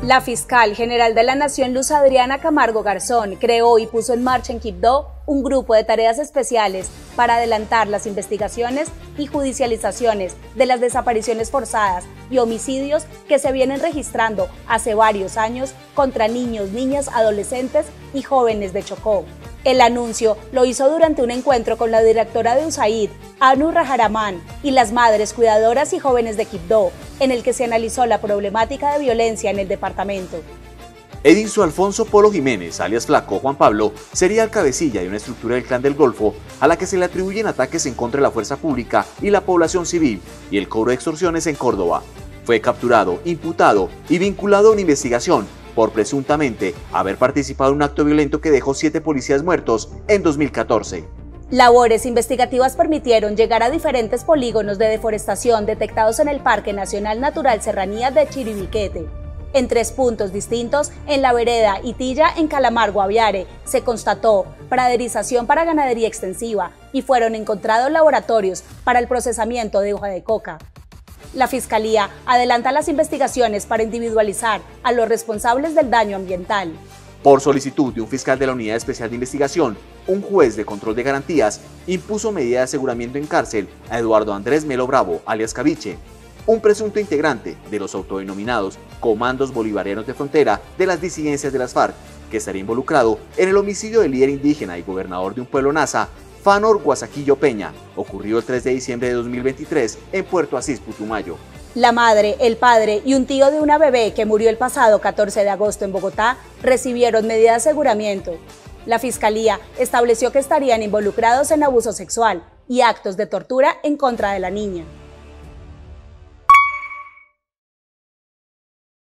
La fiscal general de la Nación, Luz Adriana Camargo Garzón, creó y puso en marcha en Quibdó un grupo de tareas especiales para adelantar las investigaciones y judicializaciones de las desapariciones forzadas y homicidios que se vienen registrando hace varios años contra niños, niñas, adolescentes y jóvenes de Chocó. El anuncio lo hizo durante un encuentro con la directora de USAID, Anu Rajaramán, y las madres cuidadoras y jóvenes de Quibdó, en el que se analizó la problemática de violencia en el departamento. Edinso Alfonso Polo Jiménez, alias Flaco Juan Pablo, sería el cabecilla de una estructura del Clan del Golfo a la que se le atribuyen ataques en contra de la fuerza pública y la población civil y el cobro de extorsiones en Córdoba. Fue capturado, imputado y vinculado a una investigación por presuntamente haber participado en un acto violento que dejó 7 policías muertos en 2014. Labores investigativas permitieron llegar a diferentes polígonos de deforestación detectados en el Parque Nacional Natural Serranía de Chiribiquete. En 3 puntos distintos, en la vereda Itilla, en Calamar, Guaviare, se constató praderización para ganadería extensiva y fueron encontrados laboratorios para el procesamiento de hoja de coca. La Fiscalía adelanta las investigaciones para individualizar a los responsables del daño ambiental. Por solicitud de un fiscal de la Unidad Especial de Investigación, un juez de control de garantías impuso medida de aseguramiento en cárcel a Eduardo Andrés Melo Bravo, alias Caviche, un presunto integrante de los autodenominados Comandos Bolivarianos de Frontera de las disidencias de las FARC, que estaría involucrado en el homicidio del líder indígena y gobernador de un pueblo Nasa, Fanor Guasaquillo Peña, ocurrido el 3 de diciembre de 2023 en Puerto Asís, Putumayo. La madre, el padre y un tío de una bebé que murió el pasado 14 de agosto en Bogotá recibieron medida de aseguramiento. La Fiscalía estableció que estarían involucrados en abuso sexual y actos de tortura en contra de la niña.